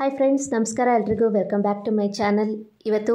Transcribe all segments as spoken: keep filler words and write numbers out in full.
Hi friends, ನಮಸ್ಕಾರ ಎಲ್ರಿಗೂ. Welcome back to my channel. ಇವತ್ತು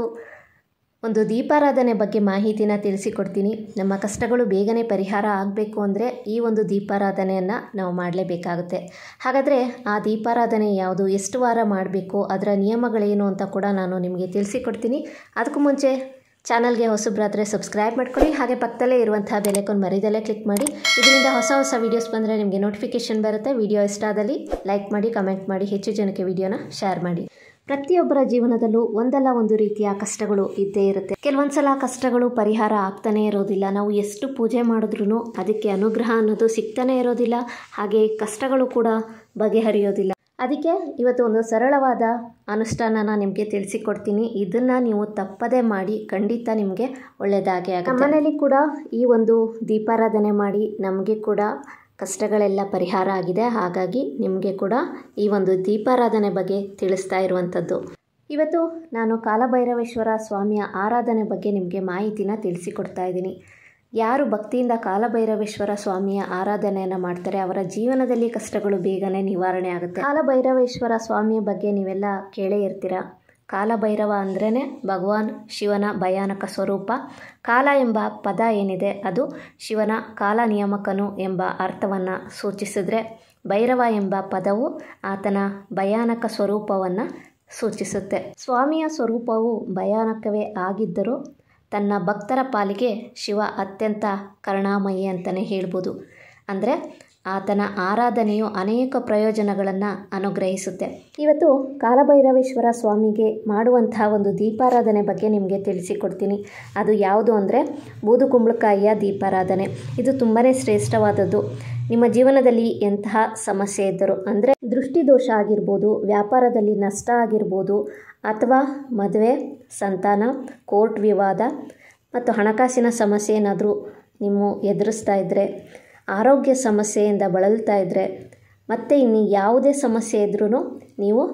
ಒಂದು ದೀಪಾರಾಧನೆ ಬಗ್ಗೆ ಮಾಹಿತಿನ ತಿಳಿಸಿಕೊಡ್ತೀನಿ. ನಮ್ಮ ಕಷ್ಟಗಳು ಬೇಗನೆ ಪರಿಹಾರ ಆಗಬೇಕು ಅಂದರೆ ಈ ಒಂದು ದೀಪಾರಾಧನೆಯನ್ನು ನಾವು ಮಾಡಲೇಬೇಕಾಗುತ್ತೆ. ಹಾಗಾದರೆ ಆ ದೀಪಾರಾಧನೆ ಯಾವುದು, ಎಷ್ಟು ವಾರ ಮಾಡಬೇಕು, ಅದರ ನಿಯಮಗಳೇನು ಅಂತ ಕೂಡ ನಾನು ನಿಮಗೆ ತಿಳಿಸಿಕೊಡ್ತೀನಿ. ಅದಕ್ಕೂ ಮುಂಚೆ ಚಾನಲ್ಗೆ ಹೊಸಬ್ರಾದರೆ ಸಬ್ಸ್ಕ್ರೈಬ್ ಮಾಡ್ಕೊಳ್ಳಿ. ಹಾಗೆ ಪಕ್ಕದಲ್ಲೇ ಇರುವಂತಹ ಬೆಲೈಕಾನ್ ಮರಿದಲ್ಲೇ ಕ್ಲಿಕ್ ಮಾಡಿ. ಇದರಿಂದ ಹೊಸ ಹೊಸ ವೀಡಿಯೋಸ್ ಬಂದರೆ ನಿಮಗೆ ನೋಟಿಫಿಕೇಷನ್ ಬರುತ್ತೆ. ವಿಡಿಯೋ ಇಷ್ಟ ಆದಲ್ಲಿ ಲೈಕ್ ಮಾಡಿ, ಕಮೆಂಟ್ ಮಾಡಿ, ಹೆಚ್ಚು ಜನಕ್ಕೆ ವಿಡಿಯೋನ ಶೇರ್ ಮಾಡಿ. ಪ್ರತಿಯೊಬ್ಬರ ಜೀವನದಲ್ಲೂ ಒಂದಲ್ಲ ಒಂದು ರೀತಿಯ ಕಷ್ಟಗಳು ಇದ್ದೇ ಇರುತ್ತೆ. ಕೆಲವೊಂದು ಸಲ ಕಷ್ಟಗಳು ಪರಿಹಾರ ಆಗ್ತಾನೆ ಇರೋದಿಲ್ಲ. ನಾವು ಎಷ್ಟು ಪೂಜೆ ಮಾಡಿದ್ರೂ ಅದಕ್ಕೆ ಅನುಗ್ರಹ ಅನ್ನೋದು ಸಿಗ್ತಾನೆ ಇರೋದಿಲ್ಲ. ಹಾಗೆ ಕಷ್ಟಗಳು ಕೂಡ ಬಗೆಹರಿಯೋದಿಲ್ಲ. ಅದಕ್ಕೆ ಇವತ್ತು ಒಂದು ಸರಳವಾದ ಅನುಷ್ಠಾನನ ನಿಮಗೆ ತಿಳಿಸಿಕೊಡ್ತೀನಿ. ಇದನ್ನು ನೀವು ತಪ್ಪದೇ ಮಾಡಿ, ಖಂಡಿತ ನಿಮಗೆ ಒಳ್ಳೆಯದಾಗೇ ಆಗುತ್ತೆ. ನಮ್ಮನೇಲಿ ಕೂಡ ಈ ಒಂದು ದೀಪಾರಾಧನೆ ಮಾಡಿ ನಮಗೆ ಕೂಡ ಕಷ್ಟಗಳೆಲ್ಲ ಪರಿಹಾರ ಆಗಿದೆ. ಹಾಗಾಗಿ ನಿಮಗೆ ಕೂಡ ಈ ಒಂದು ದೀಪಾರಾಧನೆ ಬಗ್ಗೆ ತಿಳಿಸ್ತಾ ಇರುವಂಥದ್ದು. ಇವತ್ತು ನಾನು ಕಾಲಭೈರವೇಶ್ವರ ಸ್ವಾಮಿಯ ಆರಾಧನೆ ಬಗ್ಗೆ ನಿಮಗೆ ಮಾಹಿತಿನ ತಿಳಿಸಿಕೊಡ್ತಾ ಇದ್ದೀನಿ. ಯಾರು ಭಕ್ತಿಯಿಂದ ಕಾಲಭೈರವೇಶ್ವರ ಸ್ವಾಮಿಯ ಆರಾಧನೆಯನ್ನು ಮಾಡ್ತಾರೆ ಅವರ ಜೀವನದಲ್ಲಿ ಕಷ್ಟಗಳು ಬೇಗನೆ ನಿವಾರಣೆ ಆಗುತ್ತೆ. ಕಾಲಭೈರವೇಶ್ವರ ಸ್ವಾಮಿಯ ಬಗ್ಗೆ ನೀವೆಲ್ಲ ಕೇಳೇ ಇರ್ತೀರ. ಕಾಲಭೈರವ ಅಂದ್ರೇ ಭಗವಾನ್ ಶಿವನ ಭಯಾನಕ ಸ್ವರೂಪ. ಕಾಲ ಎಂಬ ಪದ ಏನಿದೆ ಅದು ಶಿವನ ಕಾಲ ನಿಯಾಮಕನು ಎಂಬ ಅರ್ಥವನ್ನು ಸೂಚಿಸಿದ್ರೆ, ಭೈರವ ಎಂಬ ಪದವು ಆತನ ಭಯಾನಕ ಸ್ವರೂಪವನ್ನು ಸೂಚಿಸುತ್ತೆ. ಸ್ವಾಮಿಯ ಸ್ವರೂಪವು ಭಯಾನಕವೇ ಆಗಿದ್ದರೂ ತನ್ನ ಭಕ್ತರ ಪಾಲಿಗೆ ಶಿವ ಅತ್ಯಂತ ಕರುಣಾಮಯಿ ಅಂತಲೇ ಹೇಳ್ಬೋದು. ಅಂದರೆ ಆತನ ಆರಾಧನೆಯು ಅನೇಕ ಪ್ರಯೋಜನಗಳನ್ನು ಅನುಗ್ರಹಿಸುತ್ತೆ. ಇವತ್ತು ಕಾಲಭೈರವೇಶ್ವರ ಸ್ವಾಮಿಗೆ ಮಾಡುವಂತಹ ಒಂದು ದೀಪಾರಾಧನೆ ಬಗ್ಗೆ ನಿಮಗೆ ತಿಳಿಸಿಕೊಡ್ತೀನಿ. ಅದು ಯಾವುದು ಅಂದರೆ ಬೂದುಕುಂಬಳಕಾಯಿಯ ದೀಪಾರಾಧನೆ. ಇದು ತುಂಬಾ ಶ್ರೇಷ್ಠವಾದದ್ದು. ನಿಮ್ಮ ಜೀವನದಲ್ಲಿ ಎಂತಹ ಸಮಸ್ಯೆ ಇದ್ದರೂ, ಅಂದರೆ ದೃಷ್ಟಿದೋಷ ಆಗಿರ್ಬೋದು, ವ್ಯಾಪಾರದಲ್ಲಿ ನಷ್ಟ ಆಗಿರ್ಬೋದು, ಅಥವಾ ಮದುವೆ, ಸಂತಾನ, ಕೋರ್ಟ್ ವಿವಾದ ಮತ್ತು ಹಣಕಾಸಿನ ಸಮಸ್ಯೆ ಏನಾದರೂ ನೀವು ಎದುರಿಸ್ತಾ ಇದ್ದರೆ, ಆರೋಗ್ಯ ಸಮಸ್ಯೆಯಿಂದ ಬಳಲ್ತಾ ಇದ್ದರೆ, ಮತ್ತು ಇನ್ನು ಯಾವುದೇ ಸಮಸ್ಯೆ ಇದ್ರೂ ನೀವು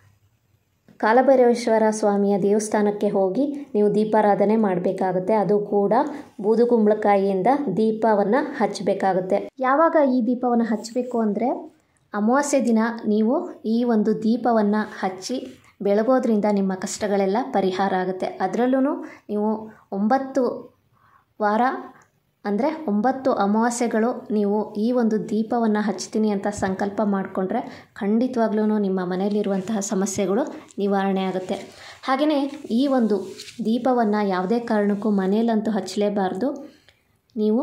ಕಾಲಭೈರವೇಶ್ವರ ಸ್ವಾಮಿಯ ದೇವಸ್ಥಾನಕ್ಕೆ ಹೋಗಿ ನೀವು ದೀಪಾರಾಧನೆ ಮಾಡಬೇಕಾಗುತ್ತೆ. ಅದು ಕೂಡ ಬೂದುಕುಂಬಳಕಾಯಿಯಿಂದ ದೀಪವನ್ನು ಹಚ್ಚಬೇಕಾಗುತ್ತೆ. ಯಾವಾಗ ಈ ದೀಪವನ್ನು ಹಚ್ಚಬೇಕು ಅಂದರೆ, ಅಮಾವಾಸ್ಯೆ ದಿನ ನೀವು ಈ ಒಂದು ದೀಪವನ್ನು ಹಚ್ಚಿ ಬೆಳಗೋದ್ರಿಂದ ನಿಮ್ಮ ಕಷ್ಟಗಳೆಲ್ಲ ಪರಿಹಾರ ಆಗುತ್ತೆ. ಅದರಲ್ಲೂ ನೀವು ಒಂಬತ್ತು ವಾರ ಅಂದರೆ ಒಂಬತ್ತು ಅಮಾವಾಸ್ಯೆಗಳು ನೀವು ಈ ಒಂದು ದೀಪವನ್ನು ಹಚ್ತೀನಿ ಅಂತ ಸಂಕಲ್ಪ ಮಾಡಿಕೊಂಡ್ರೆ ಖಂಡಿತವಾಗ್ಲೂ ನಿಮ್ಮ ಮನೆಯಲ್ಲಿರುವಂತಹ ಸಮಸ್ಯೆಗಳು ನಿವಾರಣೆ ಆಗುತ್ತೆ. ಹಾಗೆಯೇ ಈ ಒಂದು ದೀಪವನ್ನು ಯಾವುದೇ ಕಾರಣಕ್ಕೂ ಮನೆಯಲ್ಲಂತೂ ಹಚ್ಚಲೇಬಾರ್ದು. ನೀವು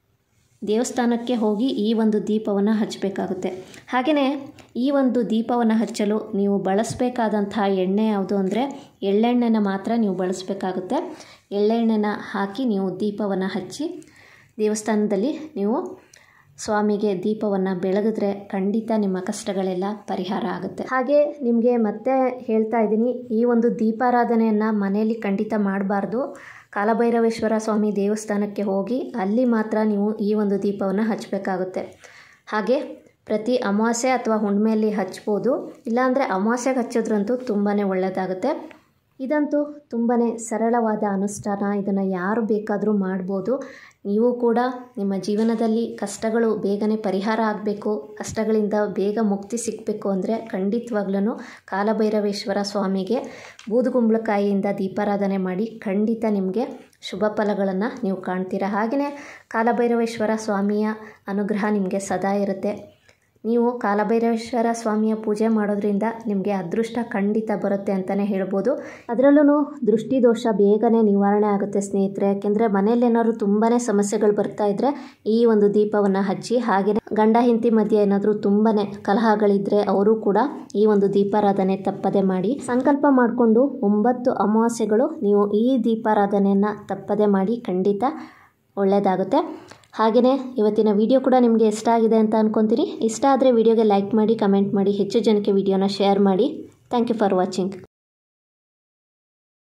ದೇವಸ್ಥಾನಕ್ಕೆ ಹೋಗಿ ಈ ಒಂದು ದೀಪವನ್ನು ಹಚ್ಚಬೇಕಾಗುತ್ತೆ. ಹಾಗೆಯೇ ಈ ಒಂದು ದೀಪವನ್ನು ಹಚ್ಚಲು ನೀವು ಬಳಸಬೇಕಾದಂತಹ ಎಣ್ಣೆ ಯಾವುದು ಅಂದರೆ ಎಳ್ಳೆಣ್ಣೆನ ಮಾತ್ರ ನೀವು ಬಳಸಬೇಕಾಗುತ್ತೆ. ಎಳ್ಳೆಣ್ಣೆನ ಹಾಕಿ ನೀವು ದೀಪವನ್ನು ಹಚ್ಚಿ ದೇವಸ್ಥಾನದಲ್ಲಿ ನೀವು ಸ್ವಾಮಿಗೆ ದೀಪವನ್ನು ಬೆಳಗಿದ್ರೆ ಖಂಡಿತ ನಿಮ್ಮ ಕಷ್ಟಗಳೆಲ್ಲ ಪರಿಹಾರ ಆಗುತ್ತೆ. ಹಾಗೆ ನಿಮಗೆ ಮತ್ತೆ ಹೇಳ್ತಾ ಇದ್ದೀನಿ, ಈ ಒಂದು ದೀಪಾರಾಧನೆಯನ್ನು ಮನೆಯಲ್ಲಿ ಖಂಡಿತ ಮಾಡಬಾರ್ದು. ಕಾಲಭೈರವೇಶ್ವರ ಸ್ವಾಮಿ ದೇವಸ್ಥಾನಕ್ಕೆ ಹೋಗಿ ಅಲ್ಲಿ ಮಾತ್ರ ನೀವು ಈ ಒಂದು ದೀಪವನ್ನು ಹಚ್ಚಬೇಕಾಗುತ್ತೆ. ಹಾಗೆ ಪ್ರತಿ ಅಮಾವಾಸ್ಯೆ ಅಥವಾ ಹುಣ್ಣಿಮೆಯಲ್ಲಿ ಹಚ್ಬೋದು, ಇಲ್ಲಾಂದರೆ ಅಮಾವಾಸ್ಯೆಗೆ ಹಚ್ಚೋದ್ರಂತೂ ತುಂಬಾ ಒಳ್ಳೆಯದಾಗುತ್ತೆ. ಇದಂತೂ ತುಂಬಾ ಸರಳವಾದ ಅನುಷ್ಠಾನ. ಇದನ್ನು ಯಾರು ಬೇಕಾದರೂ ಮಾಡ್ಬೋದು. ನೀವು ಕೂಡ ನಿಮ್ಮ ಜೀವನದಲ್ಲಿ ಕಷ್ಟಗಳು ಬೇಗನೆ ಪರಿಹಾರ ಆಗಬೇಕು, ಕಷ್ಟಗಳಿಂದ ಬೇಗ ಮುಕ್ತಿ ಸಿಗಬೇಕು ಅಂದರೆ ಖಂಡಿತವಾಗ್ಲೂ ಕಾಲಭೈರವೇಶ್ವರ ಸ್ವಾಮಿಗೆ ಬೂದುಕುಂಬಳಕಾಯಿಯಿಂದ ದೀಪಾರಾಧನೆ ಮಾಡಿ ಖಂಡಿತ ನಿಮಗೆ ಶುಭ ಫಲಗಳನ್ನು ನೀವು ಕಾಣ್ತೀರಾ. ಹಾಗೆಯೇ ಕಾಲಭೈರವೇಶ್ವರ ಸ್ವಾಮಿಯ ಅನುಗ್ರಹ ನಿಮಗೆ ಸದಾ ಇರುತ್ತೆ. ನೀವು ಕಾಲಭೈರವೇಶ್ವರ ಸ್ವಾಮಿಯ ಪೂಜೆ ಮಾಡೋದ್ರಿಂದ ನಿಮಗೆ ಅದೃಷ್ಟ ಖಂಡಿತ ಬರುತ್ತೆ ಅಂತಲೇ ಹೇಳ್ಬೋದು. ಅದರಲ್ಲೂ ದೃಷ್ಟಿದೋಷ ಬೇಗನೆ ನಿವಾರಣೆ ಆಗುತ್ತೆ ಸ್ನೇಹಿತರೆ. ಯಾಕೆಂದರೆ ಮನೇಲಿ ಏನಾದರೂ ತುಂಬಾ ಸಮಸ್ಯೆಗಳು ಬರ್ತಾ ಇದ್ದರೆ ಈ ಒಂದು ದೀಪವನ್ನು ಹಚ್ಚಿ, ಹಾಗೆಯೇ ಗಂಡ ಹೆಂಡತಿ ಮಧ್ಯೆ ಏನಾದರೂ ತುಂಬಾ ಕಲಹಗಳಿದ್ದರೆ ಅವರು ಕೂಡ ಈ ಒಂದು ದೀಪಾರಾಧನೆ ತಪ್ಪದೆ ಮಾಡಿ. ಸಂಕಲ್ಪ ಮಾಡಿಕೊಂಡು ಒಂಬತ್ತು ಅಮಾವಾಸ್ಯೆಗಳು ನೀವು ಈ ದೀಪಾರಾಧನೆಯನ್ನು ತಪ್ಪದೆ ಮಾಡಿ, ಖಂಡಿತ ಒಳ್ಳೆಯದಾಗುತ್ತೆ. ಹಾಗೆಯೇ ಇವತ್ತಿನ ವಿಡಿಯೋ ಕೂಡ ನಿಮಗೆ ಇಷ್ಟ ಆಗಿದೆ ಅಂತ ಅಂದ್ಕೊತೀನಿ. ಇಷ್ಟ ಆದರೆ ವಿಡಿಯೋಗೆ ಲೈಕ್ ಮಾಡಿ, ಕಮೆಂಟ್ ಮಾಡಿ, ಹೆಚ್ಚು ಜನಕ್ಕೆ ವಿಡಿಯೋನ ಶೇರ್ ಮಾಡಿ. Thank you for watching.